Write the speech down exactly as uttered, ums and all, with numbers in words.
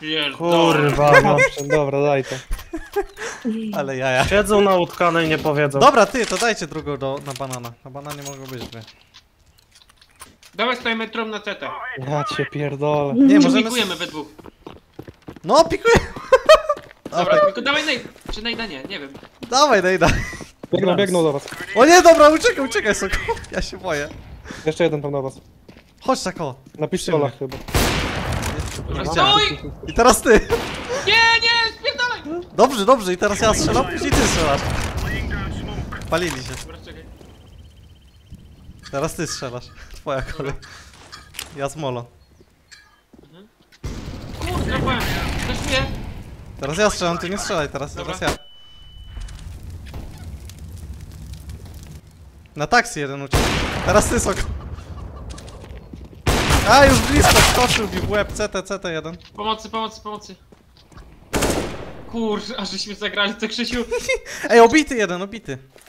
pierdolę. Kurwa, no. Dobra, daj to. Ale jaja. Siedzą na utkanej i nie powiedzą. Dobra, ty, to dajcie drugą do, na banana. Na bananie mogą być dwie. Dawaj stajemy trom na cetę. Ja cię pierdolę. Nie, Czy możemy... pikujemy we dwóch? No, pikuję! Dobra, tylko dawaj nej... Czy nejda nie, nie wiem. Dawaj, daj, daj. Biegną, biegną do was. O nie, dobra, uciekaj, uciekaj, Soko. Ja się boję. Jeszcze jeden tam do was. Chodź, Sako. Na pistolach chyba. Dobra, Aha. stój! I teraz ty. Nie, nie, spierdalaj! Dobrze, dobrze, i teraz ja strzelam, później ty strzelasz. Palili się. Dobra, czekaj. Teraz ty strzelasz. Twoja kolej. Ja z molo. Kurde, trafałem. Też mnie. Teraz ja strzelam, ty nie strzelaj, teraz, Dobra. teraz ja. Na taksi jeden uciekł. Teraz ty, Soko. A, już blisko, skoczył mi w łeb, C T, C T jeden. Pomocy, pomocy, pomocy. Kurczę, aż żeśmy zagrali, to Krzysiu. Ej, obity jeden, obity.